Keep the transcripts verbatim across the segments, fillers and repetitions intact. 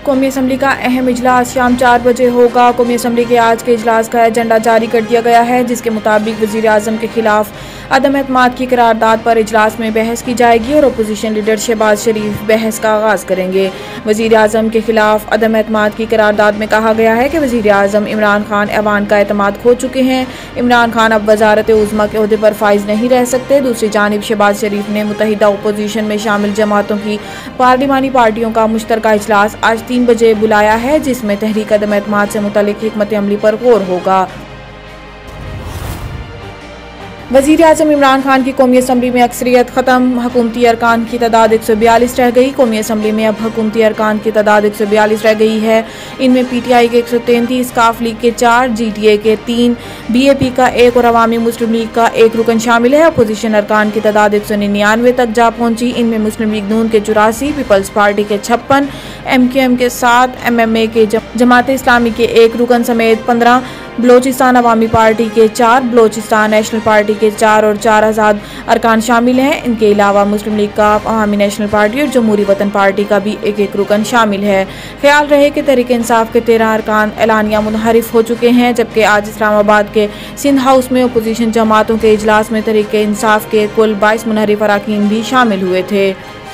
कौमी असम्बली का अहम इजलास शाम चार बजे होगा। कौमी असम्बली के आज के इजलास का एजेंडा जारी कर दिया गया है, जिसके मुताबिक वज़ीर आज़म के खिलाफ अदम एतमाद की करारदाद पर इजलास में बहस की जाएगी और अपोजिशन लीडर शहबाज शरीफ बहस का आगाज़ करेंगे। वज़ीर आज़म के खिलाफ अदम एतमाद की करारदाद में कहा गया है कि वज़ीर आज़म इमरान खान ऐवान का एतमाद खो चुके हैं। इमरान खान अब वज़ारत उज़्मा के ओहदे पर फाइज नहीं रह सकते। दूसरी जानिब शहबाज शरीफ ने मुत्तहिदा अपोजिशन में शामिल जमातों की पार्लिमानी पार्टियों का मुश्तरका इजलास आज तीन बजे बुलाया है, जिसमें तहरीक अदम एतमाद से मुतल्लिक हिकमत अमली पर गौर होगा। वज़ीर आज़म इमरान खान की कौमी असम्बली में अक्सरियत ख़त्म। हुकूमती अरकान की तादाद एक सौ बयालीस रह गई। कौमी असम्बली में अब हुकूमती अरकान की तादाद एक सौ बयालीस रह गई है। इनमें पी टी आई के एक सौ तैंतीस, काफ लीग के चार, जी टी ए के तीन, बी ए पी का एक और अवामी मुस्लिम लीग का एक रुकन शामिल है। अपोजिशन अरकान की तादाद एक सौ निन्यानवे तक जा पहुंची। इनमें मुस्लिम लीग नून के चौरासी, पीपल्स पार्टी के छप्पन, एम क्यू एम के सात, एम एम ए के जमात इस्लामी के एक रुकन समेत पंद्रह, बलोचिस्तान अवामी पार्टी के चार, बलोचिस्तान नेशनल पार्टी के चार और चार आज़ाद अरकान शामिल हैं। इनके अलावा मुस्लिम लीग का, अवामी नेशनल पार्टी और जमहूरी वतन पार्टी का भी एक एक रुकन शामिल है। ख्याल रहे कि तहरीक इंसाफ के तेरह अरकान एलानिया मुनहरिफ हो चुके हैं, जबकि आज इस्लामाबाद के सिंध हाउस में अपोजिशन जमातों के इजलास में तहरीक इंसाफ के कुल बाईस मुनहरिफ अरकान भी शामिल हुए थे।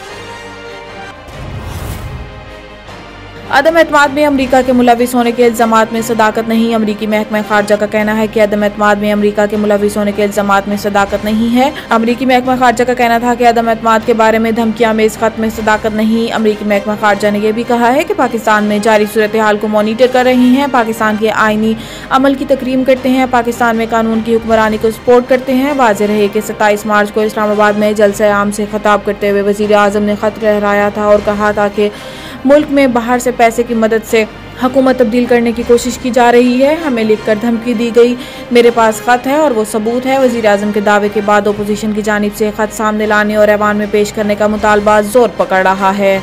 अदम एतमाद में अमरीका के मुलविस होने के इल्ज़ामात में सदाकत नहीं। अमरीकी महकमा खारजा का कहना है कि अदम एतमाद में अमरीका के मुलविस होने के इल्ज़ामात में सदाकत नहीं है। अमरीकी महकमा खारजा का कहना था कि अदम एतमाद के बारे में धमकियां में इस खत में सदाकत नहीं। अमरीकी महकमा खारजा ने यह भी कहा है कि पाकिस्तान में जारी सूरत हाल को मॉनिटर कर रही हैं, पाकिस्तान के आईनी अमल की तकरीम करते हैं, पाकिस्तान में कानून की हुक्मरानी को सपोर्ट करते हैं। वाज़ेह रहे कि सत्ताईस मार्च को इस्लामाबाद में जलसे आम से खिताब करते हुए वज़ीर आज़म ने खत लहराया था और कहा था कि मुल्क में बाहर से पैसे की मदद से हुकूमत तब्दील करने की कोशिश की जा रही है। हमें लिखकर धमकी दी गई, मेरे पास खत है और वो सबूत है। वज़ीर आज़म के दावे के बाद अपोजिशन की जानिब से खत सामने लाने और ऐवान में पेश करने का मुतालबा जोर पकड़ रहा है।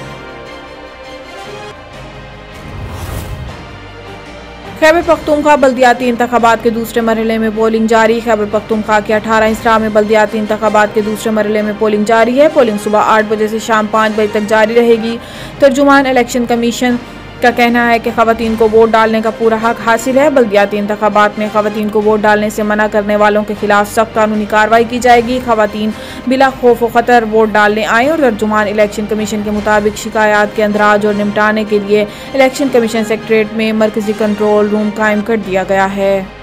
खैबर पख्तूनख्वा बल्दियाती इंतखाबात के दूसरे मरहले में पोलिंग जारी। खैबर पख्तूनख्वा के अठारह अजला में बल्दियाती इंतखाबात के दूसरे मरहले में पोलिंग जारी है। पोलिंग सुबह आठ बजे से शाम पाँच बजे तक जारी रहेगी। तर्जुमान इलेक्शन कमीशन का कहना है कि खवातीन को वोट डालने का पूरा हक हासिल है। बल्दियाती इंतखाबात में खवातीन को वोट डालने से मना करने वालों के खिलाफ सख्त कानूनी कार्रवाई की जाएगी। खवातीन बिला खौफ व खतर वोट डालने आए और तर्जुमान इलेक्शन कमीशन के मुताबिक शिकायत के अंदराज और निपटाने के लिए इलेक्शन कमीशन सेक्रेटरीट में मरकजी कंट्रोल रूम कायम कर दिया गया है।